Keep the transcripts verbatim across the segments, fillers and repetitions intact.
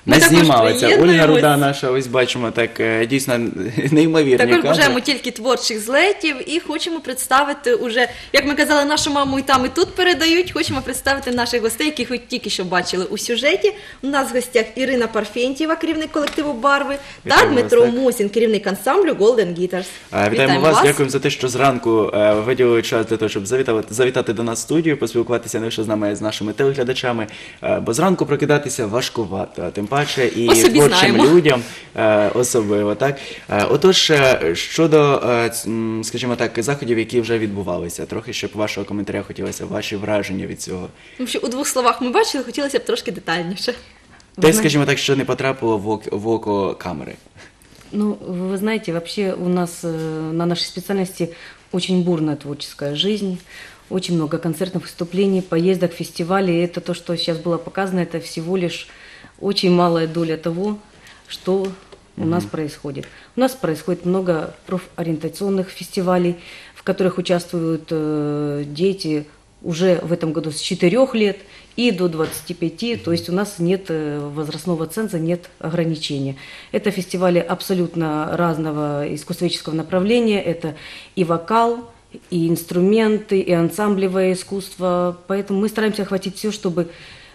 Ми також знімалися. Ольга приєднуємось. Руда наша, ось бачимо, так е, дійсно неймовірні Також кадри. бажаємо тільки творчих злетів і хочемо представити уже, як ми казали, нашу маму і там, і тут передають, хочемо представити наших гостей, яких ви тільки що бачили у сюжеті. У нас в гостях Ірина Парфентьєва, керівник колективу «Барви», та Вітаємо Дмитро вас, так. Мусін, керівник ансамблю Golden Guitars. Е, Вітаємо вас, дякуємо за те, що зранку е, виділили час для того, щоб завітати, завітати до нас в студію, поспілкуватися не лише з нами, а й з нашими телеглядачами, е, бо зранку прокидатися важкувато, а тим паче і Ми собі творчим знаємо. людям е, особливо, так? Е, Отож, е, щодо, е, ц- м, скажімо так, заходів, які вже відбувалися, трохи, щоб вашого коментаря хотілося, ваші враження від цього. Тому що у двох словах ми бачили, хотілося б трошки детальніше. Те, Вы скажімо так, що не потрапило в око, в око камери. Ну, вы знаете, вообще у нас э, на нашей специальности очень бурная творческая жизнь, очень много концертных выступлений, поездок, фестивалей. И это то, что сейчас было показано, это всего лишь очень малая доля того, что у нас происходит. У нас происходит много профориентационных фестивалей, в которых участвуют э, дети уже в этом году с четырёх лет и до двадцати пяти, то есть у нас нет э, возрастного ценза, нет ограничения. Это фестивали абсолютно разного искусствоведческого направления, это и вокал, и инструменты, и ансамблевое искусство, поэтому мы стараемся охватить все, чтобы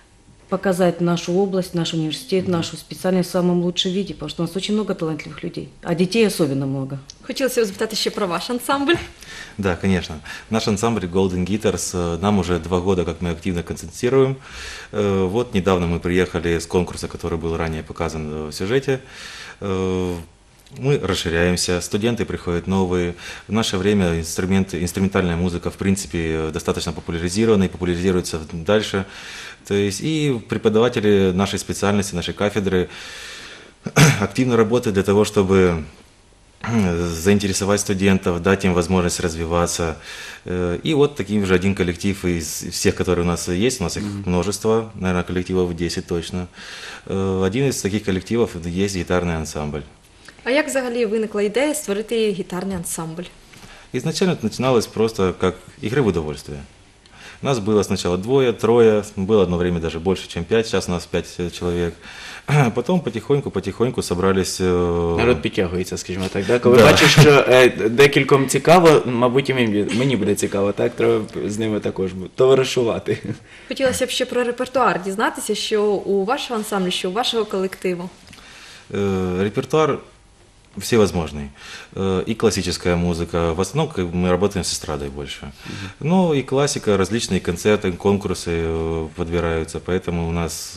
показать нашу область, наш университет, нашу специальность в самом лучшем виде, потому что у нас очень много талантливых людей, а детей особенно много. Хотілося б запитати ще про ваш ансамбль. Да, конечно. Наш ансамбль Golden Guitars, э, нам уже два года, как мы активно концертируем. Э, Вот недавно мы приехали с конкурса, который был ранее показан э, в сюжете. Э, Мы расширяемся, студенты приходят новые. В наше время инструменты, инструментальная музыка, в принципе, э, достаточно популяризирована и популяризируется дальше. То есть и преподаватели нашей специальности, нашей кафедры активно работают для того, чтобы заинтересовать студентов, дать им возможность развиваться. Э, И вот таким же один коллектив из всех, которые у нас есть, у нас их множество, наверное, коллективов десять точно. Э, Один из таких коллективов есть гитарный ансамбль. А як взагалі виникла ідея створити гітарний ансамбль? Изначально это начиналось просто как игры в удовольствие. Нас было сначала двое, трое, было одно время даже больше, чем пять, сейчас у нас пять э, человек. Потом потихоньку-потихоньку собрались... э, Народ підтягується, скажімо так. Да? Коли Да. бачиш, що е, декільком цікаво, мабуть, і мені, мені буде цікаво, так? Треба з ними також товаришувати. Хотілося б ще про репертуар дізнатися, що у вашого ансамблю, що у вашого колективу. Э, Репертуар всевозможный. Э, И классическая музыка. В основном как бы, мы работаем с эстрадой больше. Ну и классика, различные концерты, конкурсы э, подбираются. Поэтому у нас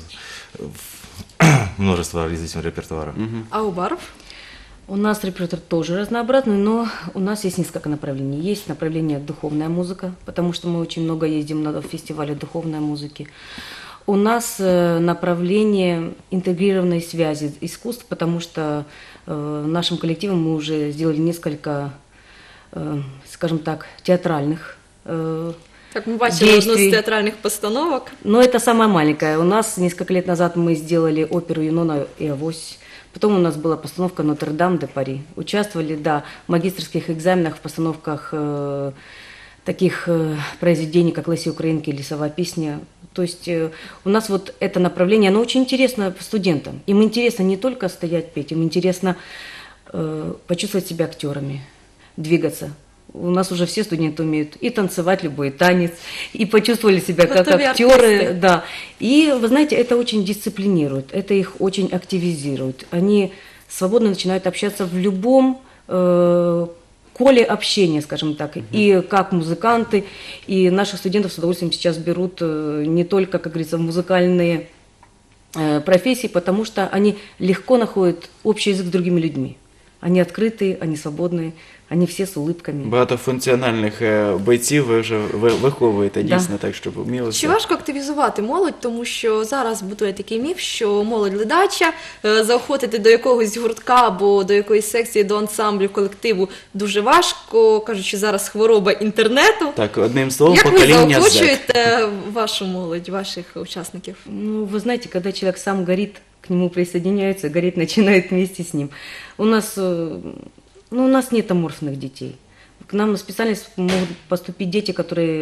э, множество различных репертуаров. А у барв? У нас репертуар тоже разнообразный, но у нас есть несколько направлений. Есть направление духовная музыка, потому что мы очень много ездим на фестивале духовной музыки. У нас э, направление интегрированной связи искусств, потому что э, нашим коллективом мы уже сделали несколько, э, скажем так, театральных э, Так, ми бачили одну з Действий. театральних постановок. Но это самая маленькая. У нас несколько лет назад мы сделали оперу «Юнона и Авось». Потом у нас была постановка «Нотр-Дам де Пари». Участвовали, да, в магистерских экзаменах, в постановках э, таких э, произведений, как «Леси Украинки» или «Сова песня». То есть э, у нас вот это направление, оно очень интересно студентам. Им интересно не только стоять, петь, им интересно э, почувствовать себя актерами, двигаться. У нас уже все студенты умеют и танцевать любой танец, и почувствовали себя как Готовые актеры, артисты. да. И вы знаете, это очень дисциплинирует, это их очень активизирует. Они свободно начинают общаться в любом э, коле общения, скажем так, и как музыканты, и наших студентов с удовольствием сейчас берут э, не только, как говорится, в музыкальные э, профессии, потому что они легко находят общий язык с другими людьми. Они открытые, они свободные, они все з улыбками. Багатофункціональних е, бойців ви вже ви, виховуєте Да. дійсно так, щоб вміло. Чи важко активізувати молодь, тому що зараз будує такий міф, що молодь ледача, е, заохотити до якогось гуртка або до якоїсь секції, до ансамблю, колективу дуже важко, кажуть, що зараз хвороба інтернету. Так, одним словом, Як ви покоління зет. заохочуєте вашу молодь, ваших учасників? Ну, вы знаете, когда человек сам горит, к нему присоединяются, гореть начинают вместе с ним. У нас, э, ну, у нас нет аморфных детей. К нам на специальность могут поступить дети, которые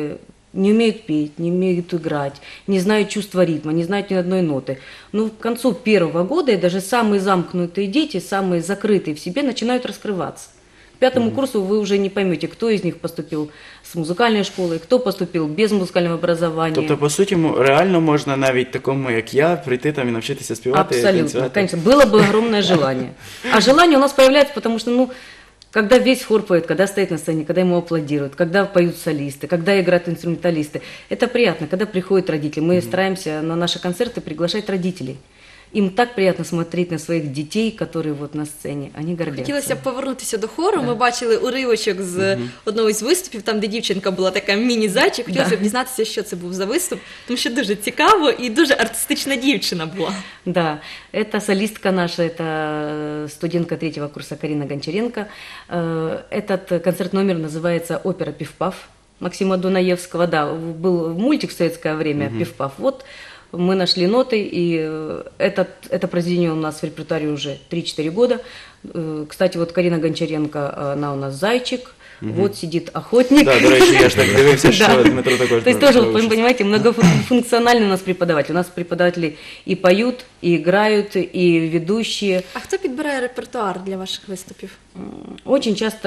не умеют петь, не умеют играть, не знают чувства ритма, не знают ни одной ноты. Но к концу первого года и даже самые замкнутые дети, самые закрытые в себе, начинают раскрываться. К пятому курсу вы уже не поймете, кто из них поступил с музыкальной школы, кто поступил без музыкального образования. Тобто, по суті, м- реально можна навіть такому, як я, прийти там і навчитися співати, Абсолютно, танцювати. конечно, было бы огромное желание. А желание у нас появляется, потому что, ну, когда весь хор поет, когда стоит на сцене, когда ему аплодируют, когда поют солисты, когда играют инструменталисты, это приятно, когда приходят родители. Мы стараемся на наши концерты приглашать родителей. Им так приятно смотреть на своих детей, которые вот на сцене, они гордятся. Хотілося б повернутися до хору. Ми бачили уривочок з одного із виступів, там, де дівчинка була така міні-зайчик. Хотілося б дізнатися, що це був за виступ, тому що дуже цікаво і дуже артистична дівчина була. Да, это солистка наша, это студентка третьего курса Карина Гончаренко. Э, Этот концерт номер называется «Опера Пиф-Паф» Максима Дунаевского. Да, был мультик в советское время «Пиф-Паф». Вот мы нашли ноты, и э, этот, это произведение у нас в репертуаре уже три-четыре года. Э, Кстати, вот Карина Гончаренко, она у нас зайчик, вот сидит охотник. Да, до речі, я ж так дивився, що Да. Дмитро також. То есть брав тоже, вы участь. понимаете, многофункциональный у нас преподаватель. У нас преподаватели и поют, и играют, и ведущие. А хто підбирає репертуар для ваших виступів? Очень часто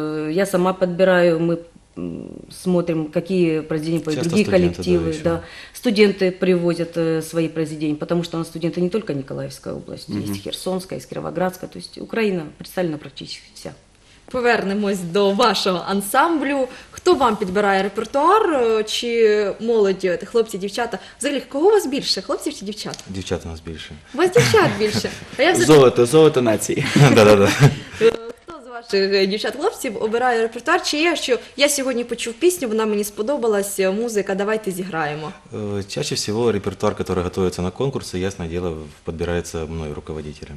я сама подбираю, мы м, смотрим, какие произведения поют Часто другие студенты, коллективы. да, еще. Да. Студенты привозят э, свои произведения, потому что у нас студенты не только Николаевская область, есть Херсонская, есть Кировоградская, то есть Украина представлена практически вся. Повернемось до вашого ансамблю. Хто вам підбирає репертуар? е, Чи молодь, е, хлопці, дівчата? Взагалі, кого у вас більше, хлопців чи дівчат? Девчата у нас больше. У вас дівчат більше. А я все Золото, золото нації. Да-да-да. Хто з ваших е, дівчат-хлопців обирає репертуар? Чи є, що я сьогодні почув пісню, вона мені сподобалась, е, музика, давайте зіграємо? Э, Чаще всего репертуар, который готовится на конкурсы, ясное дело, подбирается мной, руководителем.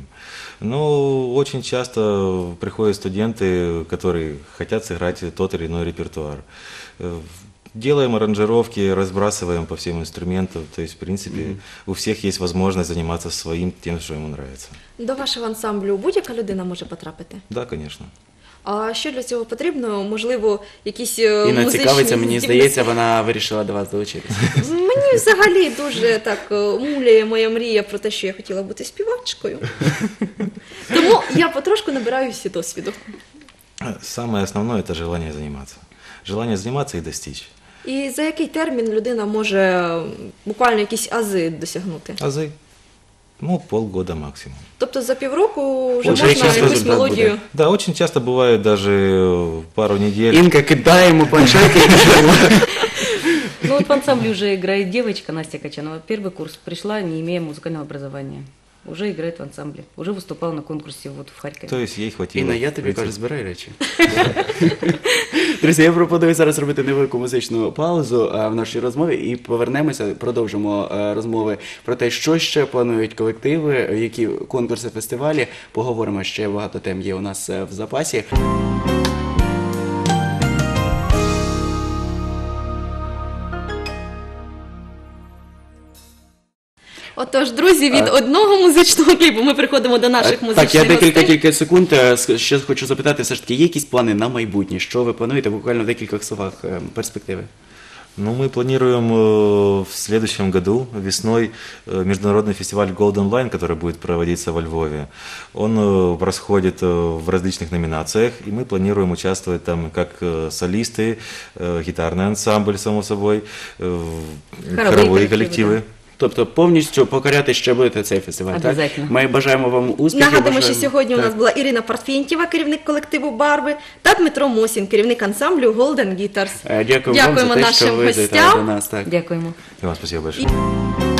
Но очень часто приходят студенты, которые хотят сыграть тот или иной репертуар. Э, Делаем аранжировки, разбрасываем по всем инструментам. То есть, в принципе, у всех есть возможность заниматься своим, тем, что ему нравится. До вашого ансамблю будь-яка людина може потрапити? Да, конечно. А що для цього потрібно? Можливо, якісь е, Інна музичні цікавиться, мені здібності? здається, вона вирішила до вас долучитися. Мені взагалі дуже так е, муляє моя мрія про те, що я хотіла бути співачкою. Тому я потрошку набираюся досвіду. Самое основное – это желание заниматься. Желание заниматься и достичь. І за який термін людина може е, буквально якісь ази досягнути? Азы? Ну, полгода максимум. Тобто за півроку вже Уже можна якийсь якусь результат мелодію. буде. Да, очень часто бывает даже э, пару недель. Інка, кидаємо планшетки і пішли. Ну вот в ансамбле уже играет девочка Настя Качанова. Первый курс пришла, не имея музыкального образования. Уже играет в ансамбле. Уже выступала на конкурсе вот в Харькове. То есть ей хватило. Інна, я тобі прийти. кажу, збирай речі. Друзі, я пропоную зараз робити невелику музичну паузу а, в нашій розмові і повернемося, продовжимо а, розмови про те, що ще планують колективи, які конкурси, фестивалі. Поговоримо, ще багато тем є у нас е, в запасі. Отож, друзі, від одного музичного кліпу ми приходимо до наших Е, музичних Так, я декілька гостей. кілька секунд е, с- ще хочу запитати, все ж таки, є якісь плани на майбутнє? Що ви плануєте буквально в декількох словах е, перспективи? Ну, мы планируем э, в следующем году, весной, э, международный фестиваль Golden Line, который будет проводиться во Львове. Он э, происходит э, в различных номинациях, и мы планируем участвовать там как э, солисты, э, гитарный ансамбль, само собой, э, Хоровые хоровые коллективы, коллективы. Тобто повністю покоряти ще будете цей фестиваль, так? Обязательно. Ми бажаємо вам успіхів. Нагадуємо, що бажаємо- сьогодні у Так. нас була Ірина Парфєнтєва, керівник колективу «Барви», та Дмитро Мосін, керівник ансамблю Golden Guitars. Е, Дякую вам за Дякуємо те, нашим що ви завітали гостям. до нас. Так. Дякуємо. И вам спасибо большое. І-